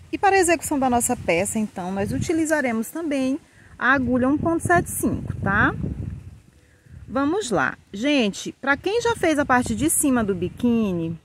E para a execução da nossa peça, então, nós utilizaremos também a agulha 1,75, tá? Vamos lá. Gente, para quem já fez a parte de cima do biquíni,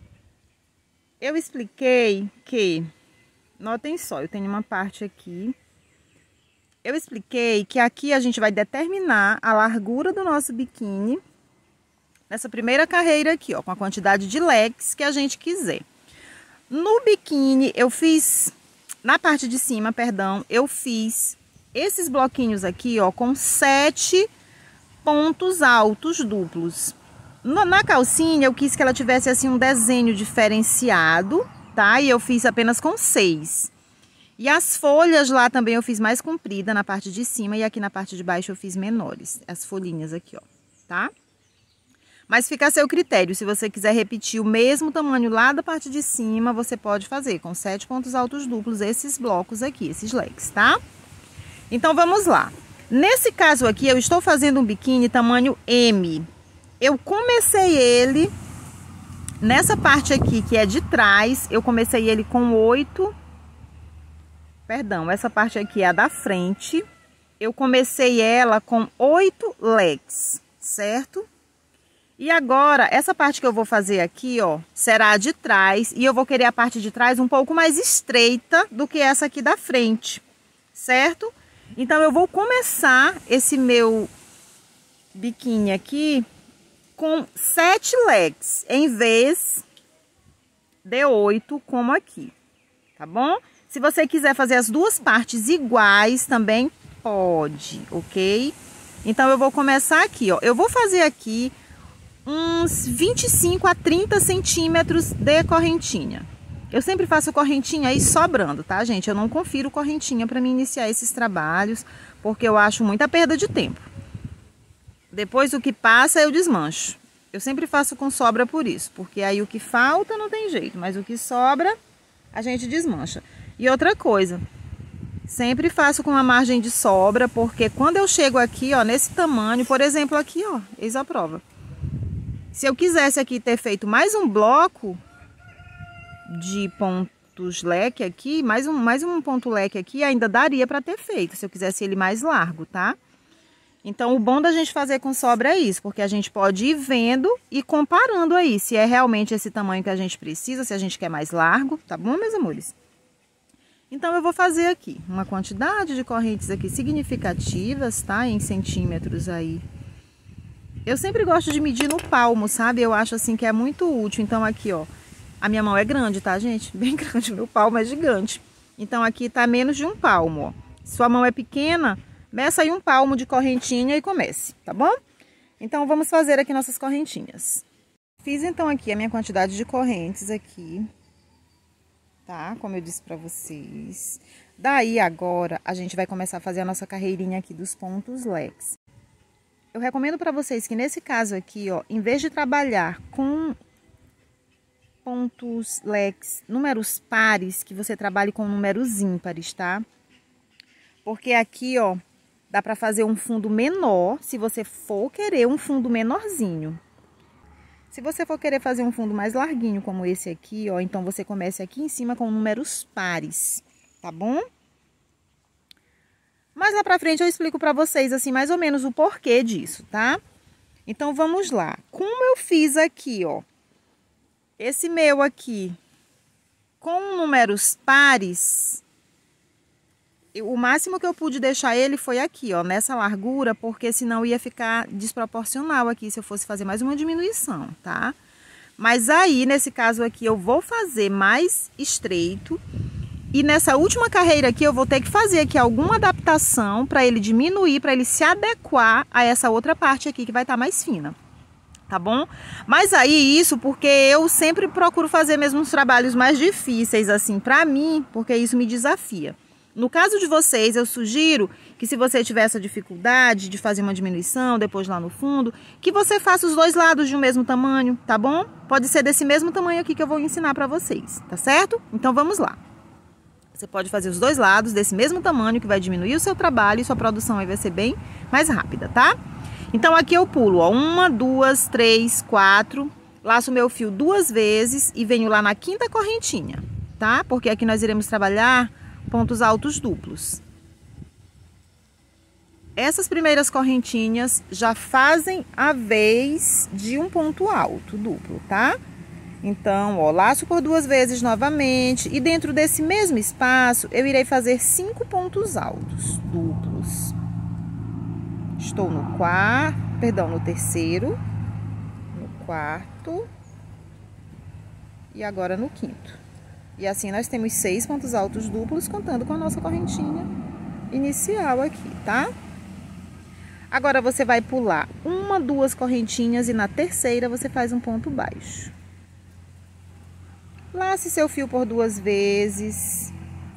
eu expliquei que, notem só, eu tenho uma parte aqui. Eu expliquei que aqui a gente vai determinar a largura do nosso biquíni nessa primeira carreira aqui, ó, com a quantidade de leques que a gente quiser. No biquíni, eu fiz, na parte de cima, perdão, eu fiz esses bloquinhos aqui, ó, com 7 pontos altos duplos. Na calcinha, eu quis que ela tivesse, assim, um desenho diferenciado, tá? E eu fiz apenas com 6. E as folhas lá também eu fiz mais comprida na parte de cima e aqui na parte de baixo eu fiz menores. As folhinhas aqui, ó, tá? Mas fica a seu critério, se você quiser repetir o mesmo tamanho lá da parte de cima, você pode fazer com 7 pontos altos duplos esses blocos aqui, esses leques, tá? Então vamos lá. Nesse caso aqui, eu estou fazendo um biquíni tamanho M. Eu comecei ele, nessa parte aqui que é de trás, eu comecei ele com 8... Perdão, essa parte aqui é a da frente. Eu comecei ela com 8 leques, certo? E agora, essa parte que eu vou fazer aqui, ó, será a de trás. E eu vou querer a parte de trás um pouco mais estreita do que essa aqui da frente, certo? Então, eu vou começar esse meu biquíni aqui com 7 leques, em vez de 8, como aqui, tá bom? Se você quiser fazer as duas partes iguais, também pode, ok? Então, eu vou começar aqui, ó. Eu vou fazer aqui uns 25 a 30 centímetros de correntinha. Eu sempre faço correntinha aí sobrando, tá, gente? Eu não confiro correntinha para me iniciar esses trabalhos, porque eu acho muita perda de tempo. Depois o que passa eu desmancho. Eu sempre faço com sobra por isso, porque aí o que falta não tem jeito, mas o que sobra a gente desmancha. E outra coisa, sempre faço com uma margem de sobra, porque quando eu chego aqui, ó, nesse tamanho, por exemplo, aqui, ó, eis a prova. Se eu quisesse aqui ter feito mais um bloco de pontos leque aqui, mais um ponto leque aqui, ainda daria para ter feito, se eu quisesse ele mais largo, tá? Então, o bom da gente fazer com sobra é isso, porque a gente pode ir vendo e comparando aí, se é realmente esse tamanho que a gente precisa, se a gente quer mais largo, tá bom, meus amores? Então, eu vou fazer aqui uma quantidade de correntes aqui significativas, tá? Em centímetros aí. Eu sempre gosto de medir no palmo, sabe? Eu acho assim que é muito útil. Então aqui, ó, a minha mão é grande, tá, gente? Bem grande, meu palmo é gigante. Então aqui tá menos de um palmo, ó. Se sua mão é pequena, meça aí um palmo de correntinha e comece, tá bom? Então vamos fazer aqui nossas correntinhas. Fiz então aqui a minha quantidade de correntes aqui, tá? Como eu disse pra vocês. Daí agora a gente vai começar a fazer a nossa carreirinha aqui dos pontos leques. Eu recomendo para vocês que nesse caso aqui, ó, em vez de trabalhar com pontos leques, números pares, que você trabalhe com números ímpares, tá? Porque aqui, ó, dá para fazer um fundo menor, se você for querer um fundo menorzinho. Se você for querer fazer um fundo mais larguinho, como esse aqui, ó, então você comece aqui em cima com números pares, tá bom? Mas lá pra frente eu explico pra vocês, assim, mais ou menos o porquê disso, tá? Então, vamos lá. Como eu fiz aqui, ó, esse meu aqui, com números pares, o máximo que eu pude deixar ele foi aqui, ó, nessa largura, porque senão ia ficar desproporcional aqui se eu fosse fazer mais uma diminuição, tá? Mas aí, nesse caso aqui, eu vou fazer mais estreito. E nessa última carreira aqui, eu vou ter que fazer aqui alguma adaptação para ele diminuir, para ele se adequar a essa outra parte aqui que vai estar mais fina, tá bom? Mas aí isso porque eu sempre procuro fazer mesmo uns trabalhos mais difíceis assim para mim, porque isso me desafia. No caso de vocês, eu sugiro que se você tiver essa dificuldade de fazer uma diminuição, depois lá no fundo, que você faça os dois lados de um mesmo tamanho, tá bom? Pode ser desse mesmo tamanho aqui que eu vou ensinar para vocês, tá certo? Então vamos lá. Você pode fazer os dois lados desse mesmo tamanho, que vai diminuir o seu trabalho e sua produção aí vai ser bem mais rápida, tá? Então, aqui eu pulo, ó, 1, 2, 3, 4, laço meu fio 2 vezes e venho lá na quinta correntinha. tá? Porque aqui nós iremos trabalhar pontos altos duplos. Essas primeiras correntinhas já fazem a vez de um ponto alto duplo, tá? Então, ó, laço por 2 vezes novamente e dentro desse mesmo espaço eu irei fazer 5 pontos altos duplos. Estou no no terceiro, no quarto e agora no quinto. E assim nós temos 6 pontos altos duplos contando com a nossa correntinha inicial aqui, tá? Agora você vai pular 1, 2 correntinhas e na terceira você faz um ponto baixo. Lace seu fio por 2 vezes.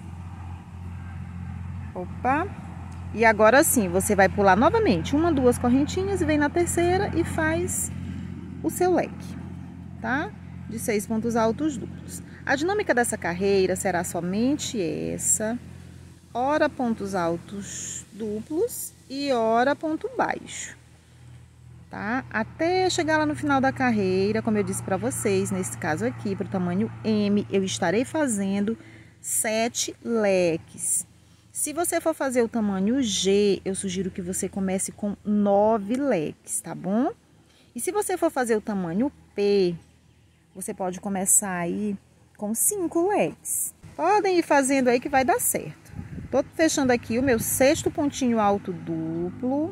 Opa! E agora sim, você vai pular novamente 1, 2 correntinhas e vem na terceira e faz o seu leque, tá? De 6 pontos altos duplos. A dinâmica dessa carreira será somente essa. Ora pontos altos duplos e ora ponto baixo, tá? Até chegar lá no final da carreira, como eu disse para vocês, nesse caso aqui, para o tamanho M, eu estarei fazendo 7 leques. Se você for fazer o tamanho G, eu sugiro que você comece com 9 leques, tá bom? E se você for fazer o tamanho P, você pode começar aí com 5 leques. Podem ir fazendo aí que vai dar certo. Tô fechando aqui o meu 6º pontinho alto duplo.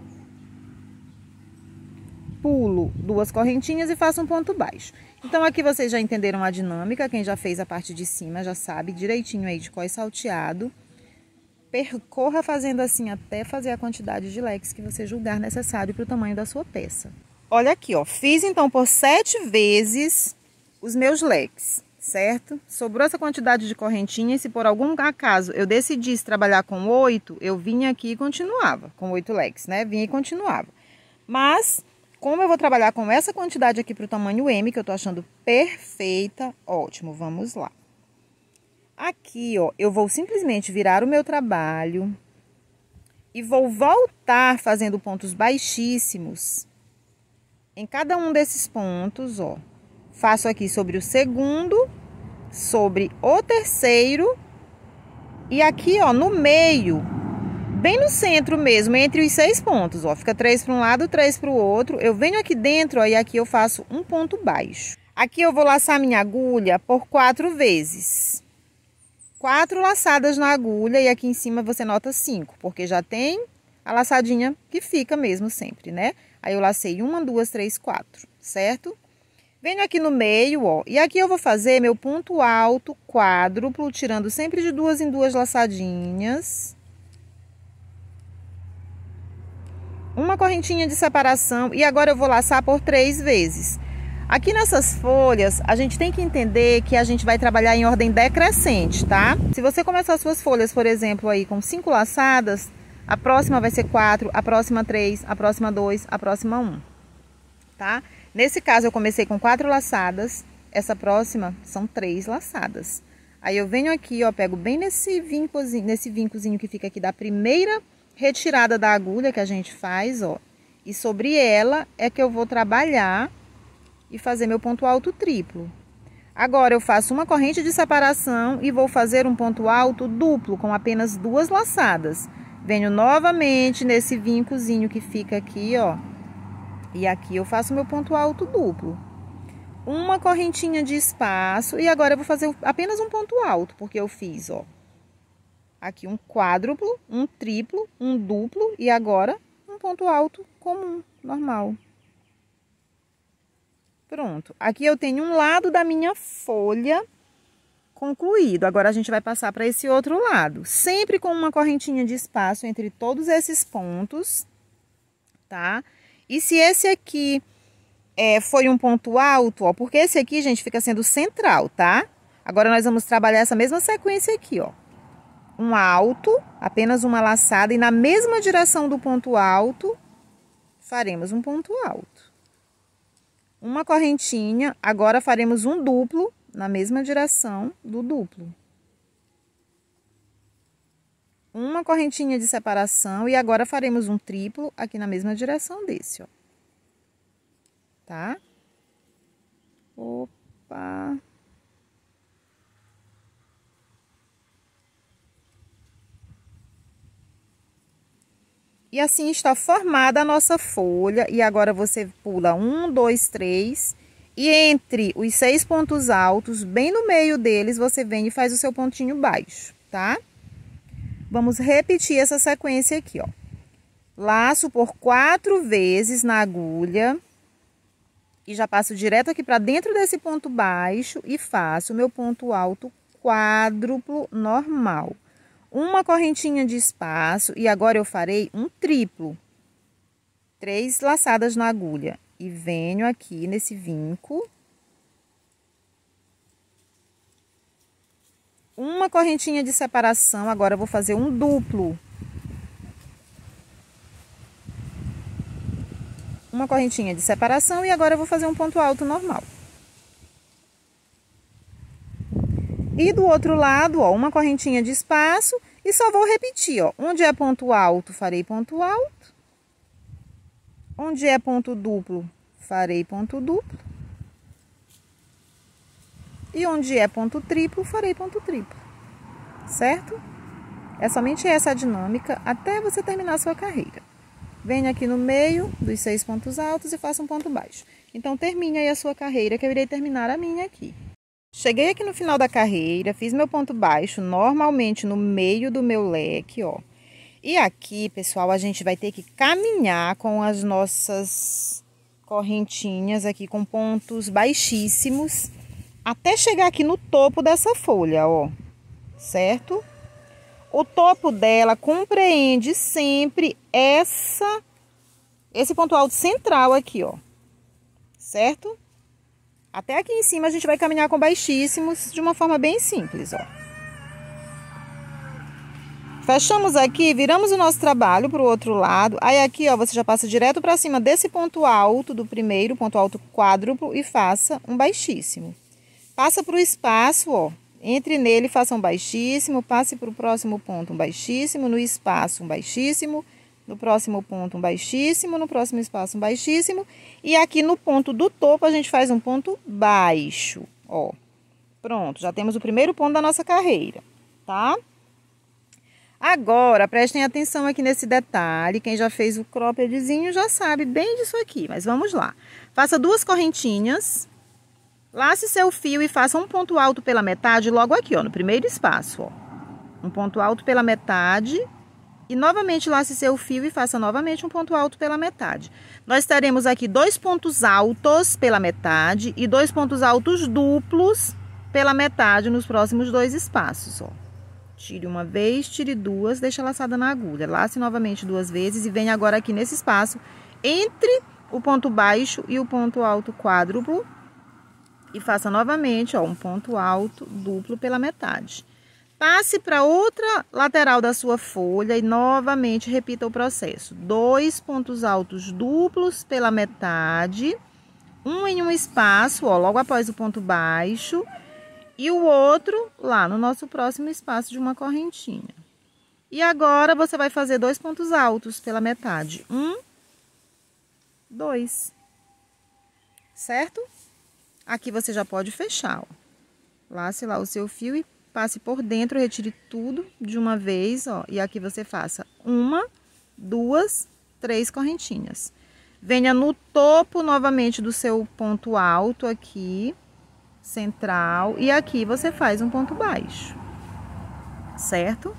Pulo 2 correntinhas e faço um ponto baixo. Então, aqui vocês já entenderam a dinâmica. Quem já fez a parte de cima já sabe direitinho aí de cós salteado. Percorra fazendo assim até fazer a quantidade de leques que você julgar necessário para o tamanho da sua peça. Olha aqui, ó. Fiz então por 7 vezes os meus leques, certo? Sobrou essa quantidade de correntinha e se por algum acaso eu decidisse trabalhar com 8, eu vinha aqui e continuava com 8 leques, né? Vinha e continuava. Mas, como eu vou trabalhar com essa quantidade aqui para o tamanho M, que eu tô achando perfeita, ótimo, vamos lá. Aqui, ó, eu vou simplesmente virar o meu trabalho e vou voltar fazendo pontos baixíssimos em cada um desses pontos, ó. Faço aqui sobre o segundo, sobre o terceiro e aqui, ó, no meio, bem no centro mesmo, entre os 6 pontos, ó. Fica 3 para um lado, 3 para o outro. Eu venho aqui dentro, ó, e aqui eu faço um ponto baixo. Aqui eu vou laçar minha agulha por 4 vezes. 4 laçadas na agulha e aqui em cima você nota 5, porque já tem a laçadinha que fica mesmo sempre, né? Aí eu lacei 1, 2, 3, 4, certo? Venho aqui no meio, ó, e aqui eu vou fazer meu ponto alto quádruplo, tirando sempre de 2 em 2 laçadinhas. Uma correntinha de separação e agora eu vou laçar por 3 vezes. Aqui nessas folhas, a gente tem que entender que a gente vai trabalhar em ordem decrescente, tá? Se você começar as suas folhas, por exemplo, aí com 5 laçadas, a próxima vai ser 4, a próxima 3, a próxima 2, a próxima 1, tá? Nesse caso, eu comecei com 4 laçadas, essa próxima são 3 laçadas. Aí eu venho aqui, ó, pego bem nesse vincozinho que fica aqui da primeira retirada da agulha que a gente faz, ó. E sobre ela é que eu vou trabalhar e fazer meu ponto alto triplo. Agora, eu faço uma corrente de separação e vou fazer um ponto alto duplo com apenas 2 laçadas. Venho novamente nesse vincozinho que fica aqui, ó. E aqui eu faço meu ponto alto duplo. Uma correntinha de espaço e agora eu vou fazer apenas um ponto alto, porque eu fiz, ó. Aqui um quádruplo, um triplo, um duplo e agora um ponto alto comum, normal. Pronto, aqui eu tenho um lado da minha folha concluído. Agora, a gente vai passar para esse outro lado. Sempre com uma correntinha de espaço entre todos esses pontos, tá? E se esse aqui foi um ponto alto, ó, porque esse aqui, gente, fica sendo central, tá? Agora, nós vamos trabalhar essa mesma sequência aqui, ó. Um alto, apenas uma laçada, e na mesma direção do ponto alto, faremos um ponto alto. Uma correntinha, agora faremos um duplo na mesma direção do duplo. Uma correntinha de separação e agora faremos um triplo aqui na mesma direção desse, ó. Tá? Opa! E assim está formada a nossa folha. E agora você pula 1, 2, 3. E entre os 6 pontos altos, bem no meio deles, você vem e faz o seu pontinho baixo, tá? Vamos repetir essa sequência aqui, ó. Laço por 4 vezes na agulha. E já passo direto aqui para dentro desse ponto baixo e faço o meu ponto alto quádruplo normal. Uma correntinha de espaço e agora eu farei um triplo. 3 laçadas na agulha e venho aqui nesse vinco. Uma correntinha de separação, agora eu vou fazer um duplo. Uma correntinha de separação e agora eu vou fazer um ponto alto normal. E do outro lado, ó, uma correntinha de espaço e só vou repetir, ó. Onde é ponto alto, farei ponto alto. Onde é ponto duplo, farei ponto duplo. E onde é ponto triplo, farei ponto triplo. Certo? É somente essa a dinâmica até você terminar a sua carreira. Venha aqui no meio dos 6 pontos altos e faça um ponto baixo. Então, termine aí a sua carreira, que eu irei terminar a minha aqui. Cheguei aqui no final da carreira, fiz meu ponto baixo normalmente no meio do meu leque, ó. E aqui, pessoal, a gente vai ter que caminhar com as nossas correntinhas aqui com pontos baixíssimos até chegar aqui no topo dessa folha, ó. Certo? O topo dela compreende sempre esse ponto alto central aqui, ó. Certo? Até aqui em cima a gente vai caminhar com baixíssimos de uma forma bem simples, ó. Fechamos aqui, viramos o nosso trabalho para o outro lado. Aí aqui, ó, você já passa direto para cima desse ponto alto do primeiro, ponto alto quádruplo, e faça um baixíssimo. Passa para o espaço, ó. Entre nele, faça um baixíssimo, passe para o próximo ponto um baixíssimo, no espaço um baixíssimo, no próximo ponto um baixíssimo, no próximo espaço um baixíssimo. E aqui no ponto do topo a gente faz um ponto baixo, ó. Pronto, já temos o primeiro ponto da nossa carreira, tá? Agora, prestem atenção aqui nesse detalhe. Quem já fez o croppedzinho já sabe bem disso aqui, mas vamos lá. Faça 2 correntinhas. Lace seu fio e faça um ponto alto pela metade logo aqui, ó, no primeiro espaço, ó. Um ponto alto pela metade e novamente lace seu fio e faça novamente um ponto alto pela metade. Nós teremos aqui 2 pontos altos pela metade e 2 pontos altos duplos pela metade nos próximos 2 espaços, ó. Tire uma vez, tire 2, deixa laçada na agulha. Lace novamente 2 vezes e venha agora aqui nesse espaço entre o ponto baixo e o ponto alto quádruplo. E faça novamente, ó, um ponto alto duplo pela metade. Passe para outra lateral da sua folha e novamente repita o processo. 2 pontos altos duplos pela metade, um em um espaço, ó, logo após o ponto baixo, e o outro lá no nosso próximo espaço de uma correntinha. E agora você vai fazer 2 pontos altos pela metade. 1, 2. Certo? Aqui você já pode fechar, ó. Lace lá o seu fio e passe por dentro, retire tudo de uma vez, ó. E aqui você faça 1, 2, 3 correntinhas. Venha no topo novamente do seu ponto alto aqui, central. E aqui você faz um ponto baixo, certo?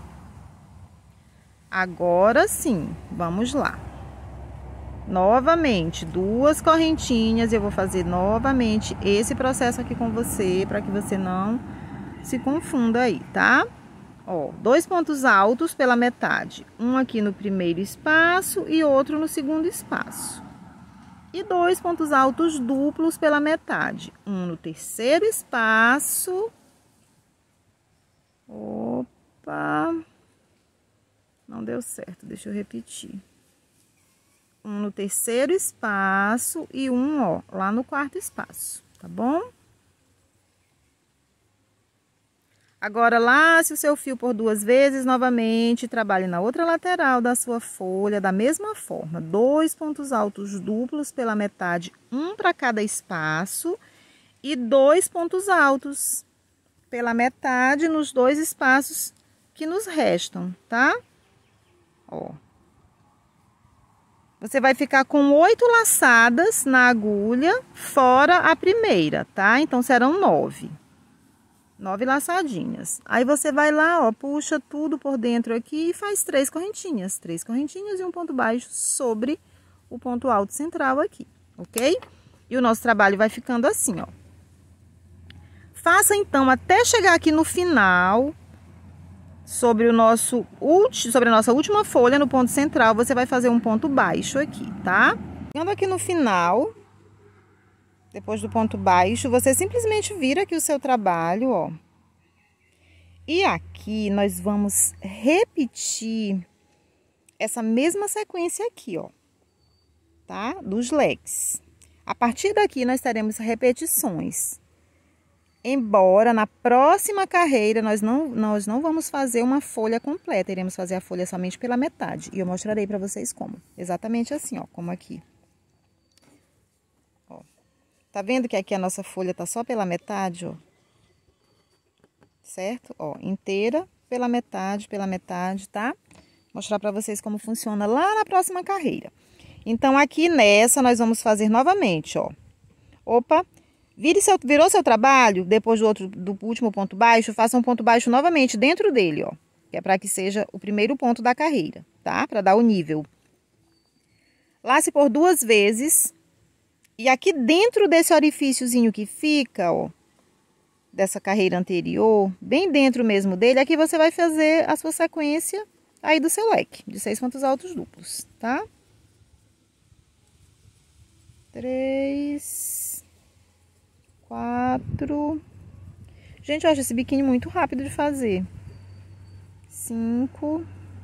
Agora sim, vamos lá. Novamente, 2 correntinhas, eu vou fazer novamente esse processo aqui com você, para que você não se confunda aí, tá? Ó, 2 pontos altos pela metade, um aqui no primeiro espaço e outro no segundo espaço. E 2 pontos altos duplos pela metade, um no terceiro espaço. Opa! Não deu certo, deixa eu repetir. Um no terceiro espaço e um, ó, lá no quarto espaço, tá bom? Agora, lace o seu fio por 2 vezes, novamente, trabalhe na outra lateral da sua folha, da mesma forma. 2 pontos altos duplos pela metade, um para cada espaço, e 2 pontos altos pela metade nos 2 espaços que nos restam, tá? Ó. você vai ficar com 8 laçadas na agulha, fora a primeira, tá? Então, serão 9. 9 laçadinhas. Aí, você vai lá, ó, puxa tudo por dentro aqui e faz 3 correntinhas. 3 correntinhas e um ponto baixo sobre o ponto alto central aqui, ok? E o nosso trabalho vai ficando assim, ó. Faça, então, até chegar aqui no final, sobre a nossa última folha, no ponto central, você vai fazer um ponto baixo aqui, tá? Chegando aqui no final, depois do ponto baixo, você simplesmente vira aqui o seu trabalho, ó. E aqui nós vamos repetir essa mesma sequência aqui, ó, tá? Dos leques. A partir daqui, nós teremos repetições. Embora na próxima carreira nós não vamos fazer uma folha completa, iremos fazer a folha somente pela metade. E eu mostrarei para vocês como. Exatamente assim, ó, como aqui. Ó. Tá vendo que aqui a nossa folha tá só pela metade, ó? Certo? Ó, inteira pela metade, tá? Mostrar para vocês como funciona lá na próxima carreira. Então, aqui nessa, nós vamos fazer novamente, ó. Opa! Virou seu trabalho, depois do último ponto baixo, faça um ponto baixo novamente dentro dele, ó. Que é para que seja o primeiro ponto da carreira, tá? Para dar o nível. Lace por 2 vezes. E aqui dentro desse orifíciozinho que fica, ó, dessa carreira anterior, bem dentro mesmo dele, aqui você vai fazer a sua sequência aí do seu leque, de 6 pontos altos duplos, tá? 3... 4. Gente, eu acho esse biquíni muito rápido de fazer. 5.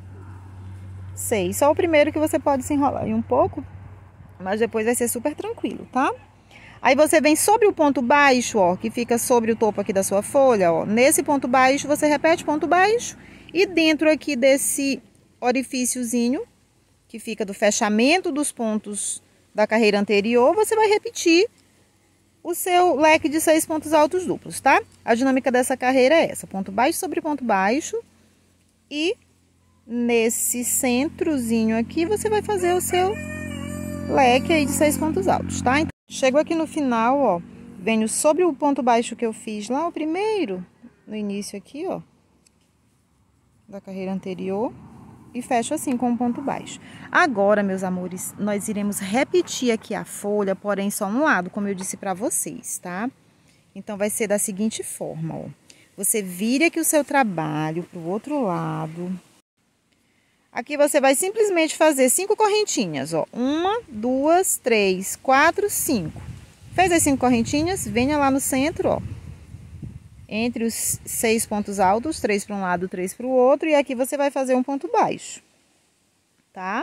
6. Só o primeiro que você pode se enrolar aí um pouco, mas depois vai ser super tranquilo, tá? Aí você vem sobre o ponto baixo, ó, que fica sobre o topo aqui da sua folha, ó. Nesse ponto baixo, você repete ponto baixo e dentro aqui desse orifíciozinho, que fica do fechamento dos pontos da carreira anterior, você vai repetir o seu leque de 6 pontos altos duplos, tá? A dinâmica dessa carreira é essa, ponto baixo sobre ponto baixo. E nesse centrozinho aqui, você vai fazer o seu leque aí de 6 pontos altos, tá? Então, chego aqui no final, ó, venho sobre o ponto baixo que eu fiz lá, o primeiro, no início aqui, ó, da carreira anterior. E fecho assim com um ponto baixo. Agora, meus amores, nós iremos repetir aqui a folha, porém só um lado, como eu disse pra vocês, tá? Então, vai ser da seguinte forma, ó. Você vira aqui o seu trabalho pro outro lado. Aqui você vai simplesmente fazer 5 correntinhas, ó. 1, 2, 3, 4, 5. Fez as 5 correntinhas, venha lá no centro, ó. Entre os 6 pontos altos, 3 para um lado, 3 para o outro, e aqui você vai fazer um ponto baixo, tá?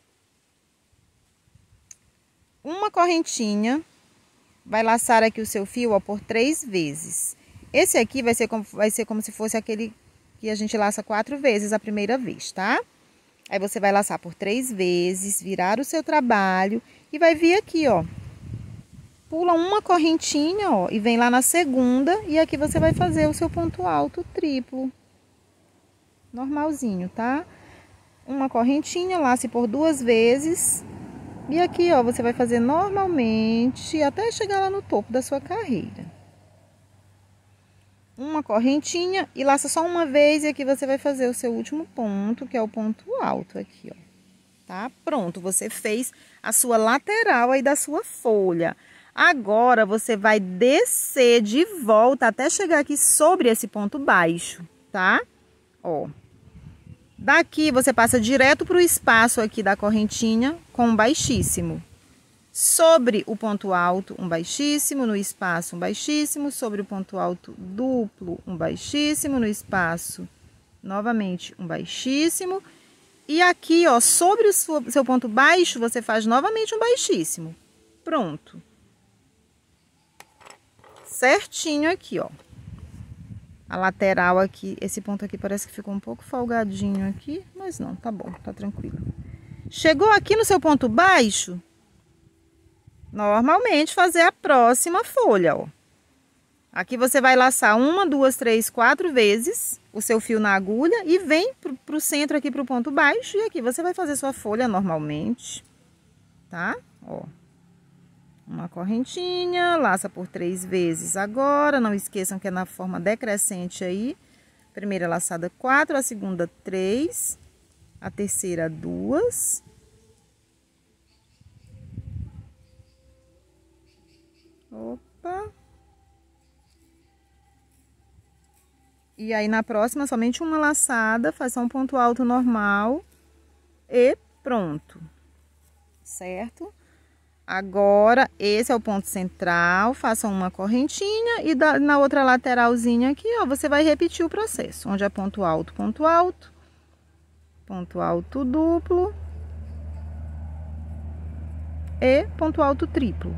Uma correntinha, vai laçar aqui o seu fio, ó, por 3 vezes. Esse aqui vai ser como se fosse aquele que a gente laça 4 vezes a primeira vez, tá? Aí você vai laçar por 3 vezes, virar o seu trabalho e vai vir aqui, ó. Pula uma correntinha, ó, e vem lá na segunda, e aqui você vai fazer o seu ponto alto triplo. Normalzinho, tá? Uma correntinha, lace por 2 vezes. E aqui, ó, você vai fazer normalmente, até chegar lá no topo da sua carreira. Uma correntinha e laça só uma vez, e aqui você vai fazer o seu último ponto, que é o ponto alto aqui, ó. Tá? Pronto, você fez a sua lateral aí da sua folha. Agora, você vai descer de volta até chegar aqui sobre esse ponto baixo, tá? Ó. Daqui, você passa direto para o espaço aqui da correntinha com um baixíssimo. Sobre o ponto alto, um baixíssimo. No espaço, um baixíssimo. Sobre o ponto alto duplo, um baixíssimo. No espaço, novamente, um baixíssimo. E aqui, ó, sobre o seu ponto baixo, você faz novamente um baixíssimo. Pronto. Certinho aqui, ó. A lateral aqui, esse ponto aqui parece que ficou um pouco folgadinho aqui, mas não, tá bom, tá tranquilo. Chegou aqui no seu ponto baixo, normalmente fazer a próxima folha, ó. Aqui você vai laçar 1, 2, 3, 4 vezes o seu fio na agulha e vem pro centro aqui pro ponto baixo, e aqui você vai fazer sua folha normalmente. tá? Ó. Uma correntinha, laça por 3 vezes agora, não esqueçam que é na forma decrescente aí. Primeira laçada 4, a segunda 3, a terceira 2. Opa! E aí, na próxima, somente uma laçada, faz só um ponto alto normal e pronto, certo? Agora, esse é o ponto central, faça uma correntinha e na outra lateralzinha aqui, ó, você vai repetir o processo, onde é ponto alto duplo e ponto alto triplo.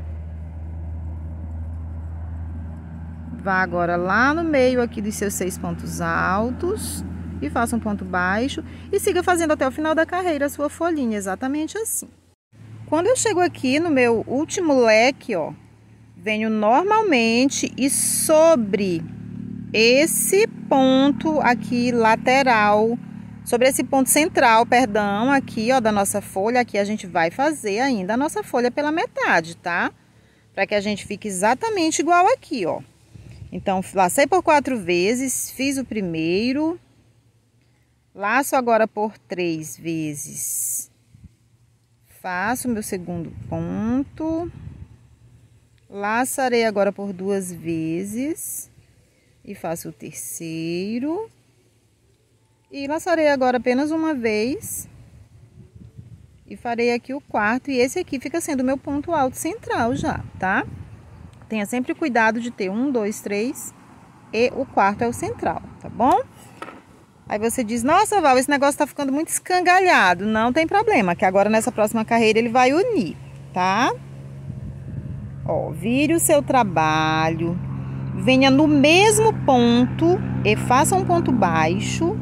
Vá agora lá no meio aqui dos seus 6 pontos altos e faça um ponto baixo e siga fazendo até o final da carreira a sua folhinha, exatamente assim. Quando eu chego aqui no meu último leque, ó, venho normalmente e sobre esse ponto aqui lateral, sobre esse ponto central, perdão, aqui, ó, da nossa folha, aqui a gente vai fazer ainda a nossa folha pela metade, tá? Para que a gente fique exatamente igual aqui, ó. Então, lacei por 4 vezes, fiz o primeiro, laço agora por 3 vezes. Faço o meu segundo ponto, laçarei agora por 2 vezes e faço o terceiro. E laçarei agora apenas uma vez e farei aqui o quarto. E esse aqui fica sendo o meu ponto alto central já, tá? Tenha sempre cuidado de ter 1, 2, 3 e o quarto é o central, tá bom? Aí você diz, nossa, Val, esse negócio tá ficando muito escangalhado. Não tem problema, que agora nessa próxima carreira ele vai unir, tá? Ó, vire o seu trabalho, venha no mesmo ponto e faça um ponto baixo,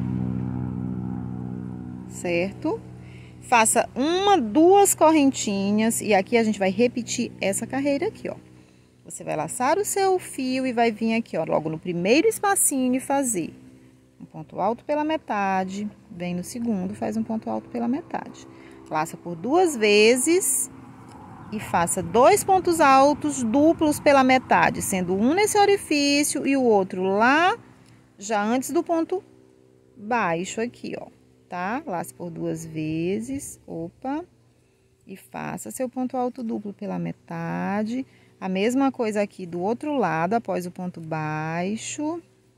certo? Faça 1, 2 correntinhas e aqui a gente vai repetir essa carreira aqui, ó. Você vai laçar o seu fio e vai vir aqui, ó, logo no primeiro espacinho e fazer um ponto alto pela metade, vem no segundo, faz um ponto alto pela metade. Laça por 2 vezes e faça 2 pontos altos duplos pela metade, sendo um nesse orifício e o outro lá, já antes do ponto baixo aqui, ó, tá? Lace por 2 vezes, opa, e faça seu ponto alto duplo pela metade. A mesma coisa aqui do outro lado, após o ponto baixo.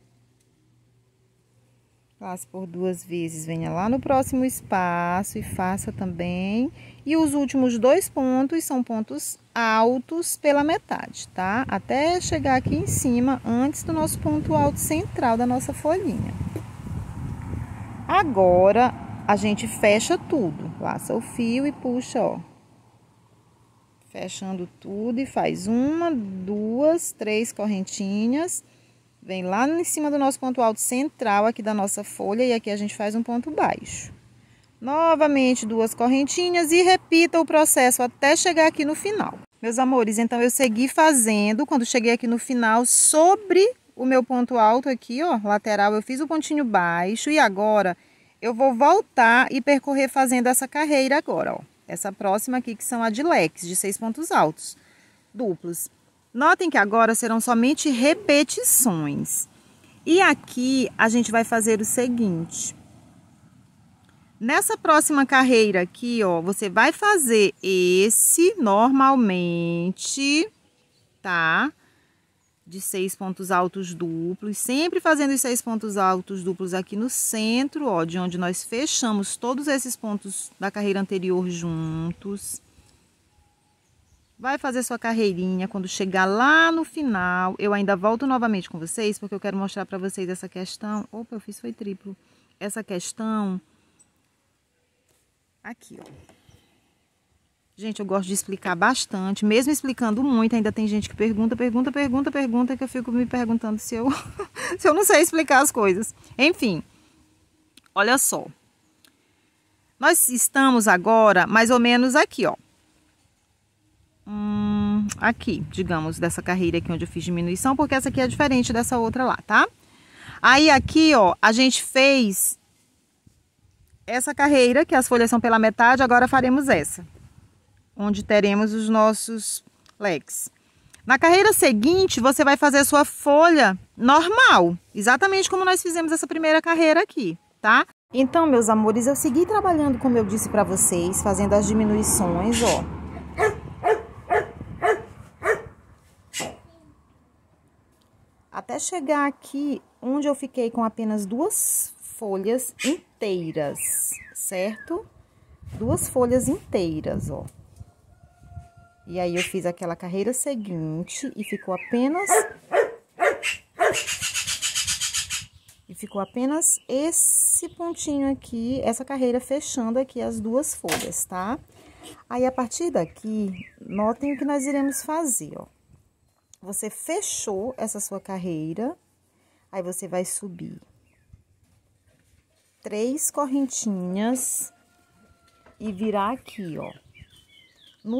Lace por 2 vezes, venha lá no próximo espaço e faça também. E os últimos 2 pontos são pontos altos pela metade, tá? Até chegar aqui em cima, antes do nosso ponto alto central da nossa folhinha. Agora, a gente fecha tudo. Laça o fio e puxa, ó. Fechando tudo e faz 1, 2, 3 correntinhas. Vem lá em cima do nosso ponto alto central aqui da nossa folha e aqui a gente faz um ponto baixo. Novamente 2 correntinhas e repita o processo até chegar aqui no final. Meus amores, então eu segui fazendo, quando cheguei aqui no final, sobre o meu ponto alto aqui, ó, lateral, eu fiz o pontinho baixo e agora eu vou voltar e percorrer fazendo essa carreira agora, ó. Essa próxima aqui que são a de leques, de 6 pontos altos duplos. Notem que agora serão somente repetições. E aqui a gente vai fazer o seguinte. Nessa próxima carreira aqui, ó, você vai fazer esse normalmente, tá? De 6 pontos altos duplos, sempre fazendo os 6 pontos altos duplos aqui no centro, ó, de onde nós fechamos todos esses pontos da carreira anterior juntos. Vai fazer sua carreirinha, quando chegar lá no final, eu ainda volto novamente com vocês, porque eu quero mostrar pra vocês essa questão. Opa, eu fiz foi triplo. Essa questão aqui, ó. Gente, eu gosto de explicar bastante, mesmo explicando muito, ainda tem gente que pergunta, que eu fico me perguntando se eu, se eu não sei explicar as coisas. Enfim, olha só. Nós estamos agora mais ou menos aqui, ó. Aqui, digamos, dessa carreira aqui onde eu fiz diminuição, porque essa aqui é diferente dessa outra lá, tá? Aí aqui, ó, a gente fez essa carreira, que as folhas são pela metade, agora faremos essa. onde teremos os nossos leques. Na carreira seguinte, você vai fazer a sua folha normal, exatamente como nós fizemos essa primeira carreira aqui, tá? Então, meus amores, eu segui trabalhando como eu disse pra vocês, fazendo as diminuições, ó. Até chegar aqui, onde eu fiquei com apenas 2 folhas inteiras, certo? 2 folhas inteiras, ó. E aí, eu fiz aquela carreira seguinte e ficou apenas esse pontinho aqui, essa carreira fechando aqui as 2 folhas, tá? Aí, a partir daqui, notem o que nós iremos fazer, ó. Você fechou essa sua carreira, aí você vai subir 3 correntinhas e virar aqui, ó. No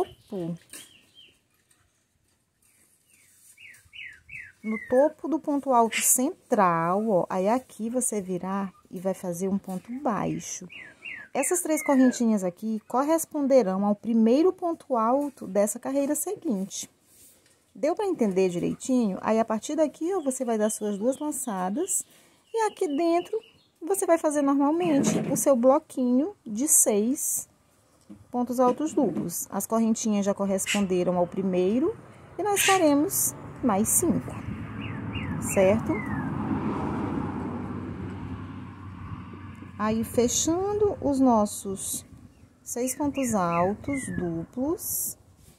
topo do ponto alto central, ó, aí aqui você virar e vai fazer um ponto baixo. Essas 3 correntinhas aqui corresponderão ao primeiro ponto alto dessa carreira seguinte. Deu para entender direitinho? Aí, a partir daqui, ó, você vai dar suas 2 laçadas e aqui dentro você vai fazer normalmente o seu bloquinho de 6 pontos altos duplos. As correntinhas já corresponderam ao primeiro e nós faremos mais 5, certo? Aí, fechando os nossos 6 pontos altos duplos,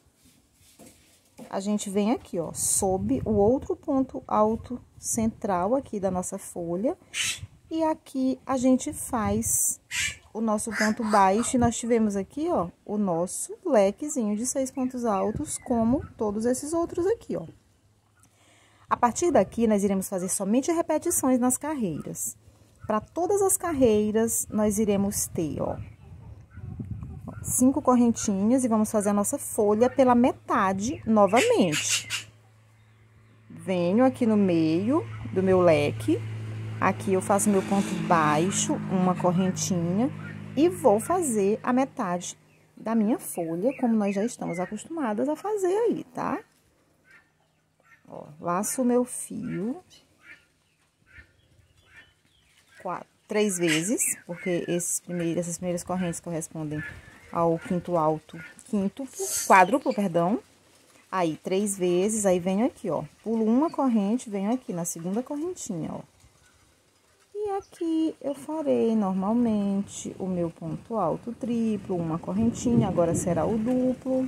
a gente vem aqui, ó, sob o outro ponto alto central aqui da nossa folha. E aqui a gente faz o nosso ponto baixo e nós tivemos aqui, ó, o nosso lequezinho de 6 pontos altos, como todos esses outros aqui, ó. A partir daqui, nós iremos fazer somente repetições nas carreiras. Para todas as carreiras, nós iremos ter, ó, 5 correntinhas e vamos fazer a nossa folha pela metade novamente. Venho aqui no meio do meu leque, aqui eu faço meu ponto baixo, uma correntinha, e vou fazer a metade da minha folha, como nós já estamos acostumadas a fazer aí, tá? Ó, laço o meu fio 3 vezes, porque essas primeiras correntes correspondem ao quádruplo, perdão. Aí, 3 vezes, aí venho aqui, ó, pulo uma corrente, venho aqui na segunda correntinha, ó. E aqui eu farei normalmente o meu ponto alto triplo, uma correntinha, agora será o duplo.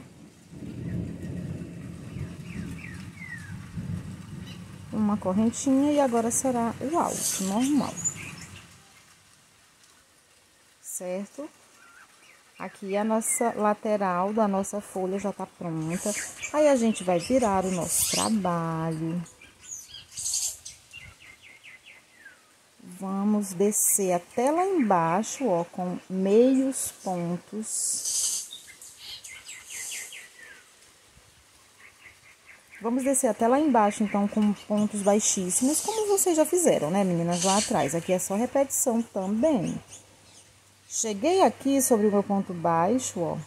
Uma correntinha e agora será o alto, normal. Certo? Aqui a nossa lateral da nossa folha já tá pronta. Aí, a gente vai virar o nosso trabalho. Vamos descer até lá embaixo, ó, com meios pontos. Vamos descer até lá embaixo, então, com pontos baixíssimos, como vocês já fizeram, né, meninas, lá atrás. Aqui é só repetição também. Cheguei aqui sobre o meu ponto baixo, ó.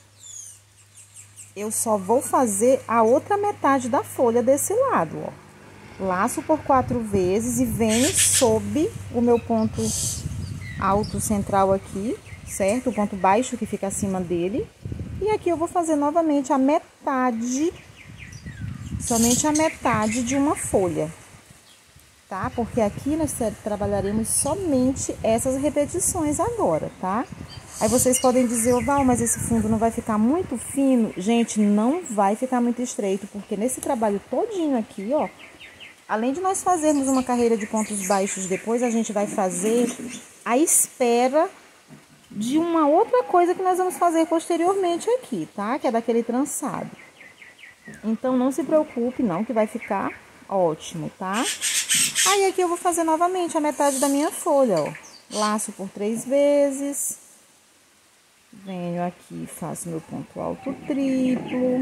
Eu só vou fazer a outra metade da folha desse lado, ó. Laço por 4 vezes e venho sob o meu ponto alto central aqui, certo? O ponto baixo que fica acima dele. E aqui eu vou fazer novamente a metade, somente a metade de uma folha, tá? Porque aqui nós trabalharemos somente essas repetições agora, tá? Aí vocês podem dizer, ô Val, mas esse fundo não vai ficar muito fino? Gente, não vai ficar muito estreito, porque nesse trabalho todinho aqui, ó, além de nós fazermos uma carreira de pontos baixos depois, a gente vai fazer a espera de uma outra coisa que nós vamos fazer posteriormente aqui, tá? Que é daquele trançado. Então, não se preocupe não, que vai ficar ótimo, tá? Aí, aqui eu vou fazer novamente a metade da minha folha, ó. Laço por 3 vezes. Venho aqui, faço meu ponto alto triplo.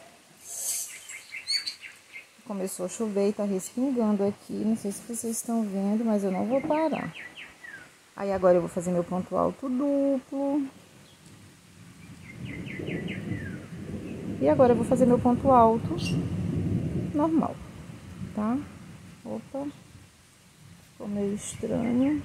Começou a chover e tá respingando aqui. Não sei se vocês estão vendo, mas eu não vou parar. Aí, agora eu vou fazer meu ponto alto duplo. E agora eu vou fazer meu ponto alto normal, tá? Opa, ficou meio estranho.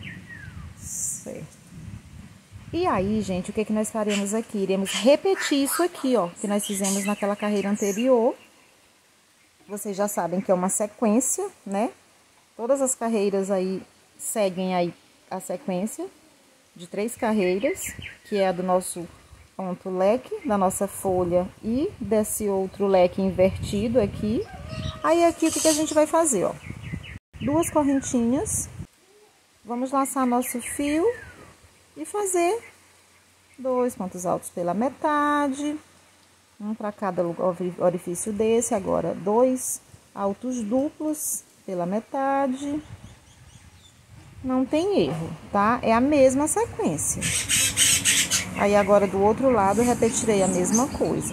Certo. E aí, gente, o que nós faremos aqui? Iremos repetir isso aqui, ó, que nós fizemos naquela carreira anterior. Vocês já sabem que é uma sequência, né? Todas as carreiras aí seguem aí a sequência de 3 carreiras, que é a do nosso ponto leque, da nossa folha e desse outro leque invertido aqui. Aí aqui o que a gente vai fazer, ó? 2 correntinhas. Vamos laçar nosso fio e fazer 2 pontos altos pela metade, um para cada orifício desse. Agora 2 altos duplos pela metade. Não tem erro, tá? É a mesma sequência. Aí agora do outro lado eu repetirei a mesma coisa.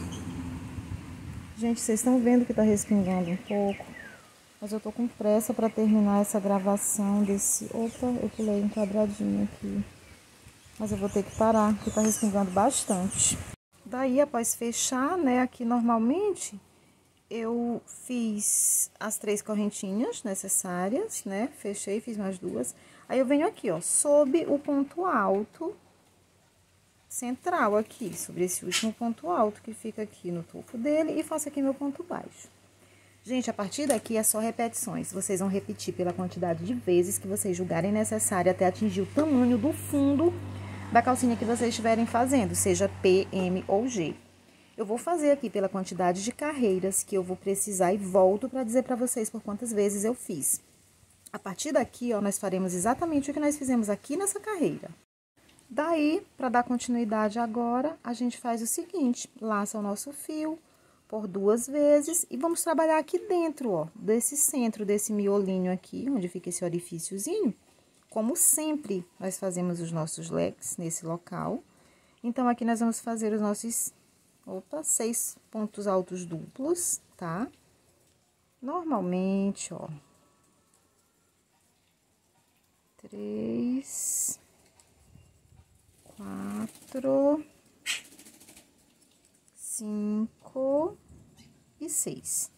Gente, vocês estão vendo que tá respingando um pouco, mas eu tô com pressa para terminar essa gravação desse... Opa, eu pulei um quadradinho aqui. Mas eu vou ter que parar, porque tá respingando bastante. Daí, após fechar, né, aqui normalmente, eu fiz as 3 correntinhas necessárias, né? Fechei, fiz mais 2. Aí, eu venho aqui, ó, sob o ponto alto central aqui, sobre esse último ponto alto que fica aqui no topo dele, e faço aqui meu ponto baixo. Gente, a partir daqui é só repetições. Vocês vão repetir pela quantidade de vezes que vocês julgarem necessário até atingir o tamanho do fundo da calcinha que vocês estiverem fazendo, seja P, M ou G. Eu vou fazer aqui pela quantidade de carreiras que eu vou precisar e volto para dizer para vocês por quantas vezes eu fiz. A partir daqui, ó, nós faremos exatamente o que nós fizemos aqui nessa carreira. Daí, para dar continuidade agora, a gente faz o seguinte: laça o nosso fio por 2 vezes e vamos trabalhar aqui dentro, ó, desse centro, desse miolinho aqui, onde fica esse orifíciozinho. Como sempre, nós fazemos os nossos leques nesse local. Então, aqui nós vamos fazer os nossos, 6 pontos altos duplos, tá? Normalmente, ó. 3, 4, 5 e 6.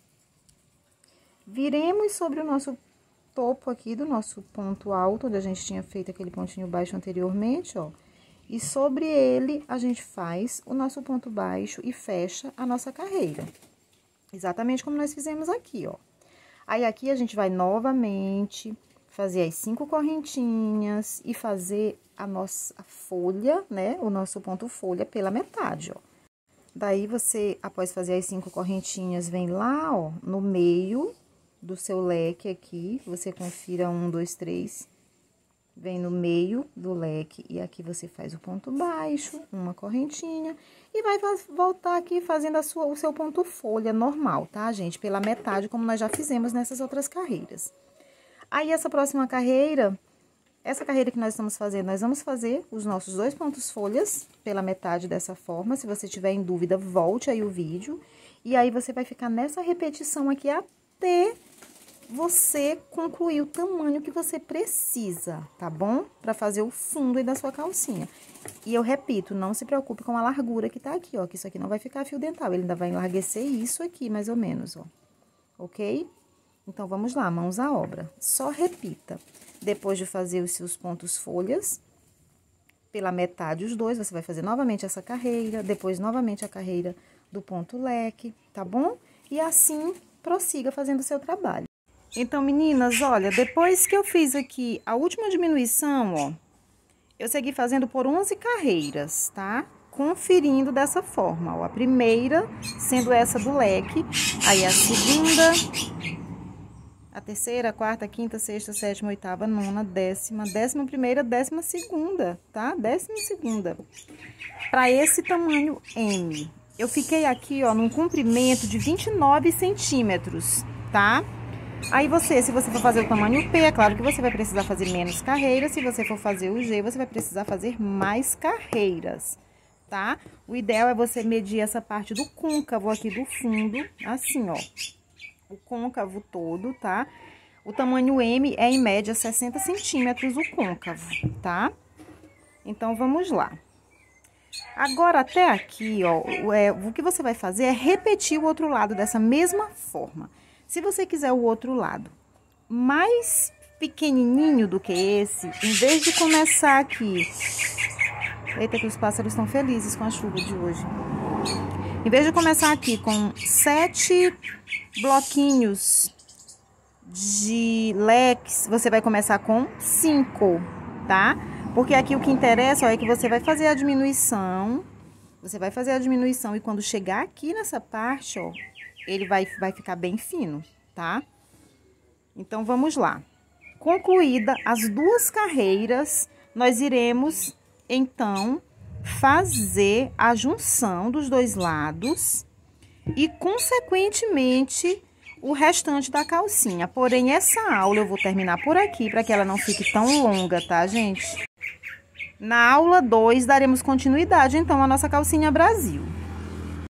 Viremos sobre o nosso topo aqui do nosso ponto alto, onde a gente tinha feito aquele pontinho baixo anteriormente, ó. E sobre ele, a gente faz o nosso ponto baixo e fecha a nossa carreira. Exatamente como nós fizemos aqui, ó. Aí, aqui a gente vai novamente fazer as 5 correntinhas e fazer a nossa folha, né? O nosso ponto folha pela metade, ó. Daí, você, após fazer as 5 correntinhas, vem lá, ó, no meio do seu leque aqui, você confira 1, 2, 3, vem no meio do leque e aqui você faz o ponto baixo, uma correntinha e vai voltar aqui fazendo o seu ponto folha normal, tá, gente? Pela metade, como nós já fizemos nessas outras carreiras. Aí, essa próxima carreira, essa carreira que nós estamos fazendo, nós vamos fazer os nossos 2 pontos folhas pela metade dessa forma. Se você tiver em dúvida, volte aí o vídeo. E aí, você vai ficar nessa repetição aqui até você concluir o tamanho que você precisa, tá bom? Pra fazer o fundo aí da sua calcinha. E eu repito, não se preocupe com a largura que tá aqui, ó, que isso aqui não vai ficar fio dental, ele ainda vai enlarguecer isso aqui, mais ou menos, ó. Ok? Então, vamos lá, mãos à obra. Só repita. Depois de fazer os seus pontos folhas, pela metade os 2, você vai fazer novamente essa carreira, depois novamente a carreira do ponto leque, tá bom? E assim, prossiga fazendo o seu trabalho. Então, meninas, olha, depois que eu fiz aqui a última diminuição, ó, eu segui fazendo por 11 carreiras, tá? Conferindo dessa forma, ó, a primeira sendo essa do leque, aí a segunda, a terceira, a quarta, a quinta, sexta, sétima, oitava, nona, décima, 11ª, 12ª, tá? 12ª. Para esse tamanho M. Eu fiquei aqui, ó, num comprimento de 29 centímetros, tá? Aí se você for fazer o tamanho P, é claro que você vai precisar fazer menos carreiras. Se você for fazer o G, você vai precisar fazer mais carreiras, tá? O ideal é você medir essa parte do côncavo aqui do fundo, assim, ó. O côncavo todo, tá? O tamanho M é, em média, 60 centímetros o côncavo, tá? Então, vamos lá. Agora, até aqui, ó, o que você vai fazer é repetir o outro lado dessa mesma forma. Se você quiser o outro lado mais pequenininho do que esse, em vez de começar aqui... Eita, que os pássaros estão felizes com a chuva de hoje. Em vez de começar aqui com 7 bloquinhos de leques, você vai começar com 5, tá? Porque aqui o que interessa, ó, é que você vai fazer a diminuição. Você vai fazer a diminuição e quando chegar aqui nessa parte, ó, ele vai ficar bem fino, tá? Então, vamos lá. Concluída as 2 carreiras, nós iremos, então, fazer a junção dos 2 lados e, consequentemente, o restante da calcinha. Porém, essa aula eu vou terminar por aqui, para que ela não fique tão longa, tá, gente? Na aula 2, daremos continuidade, então, à nossa calcinha Brasil.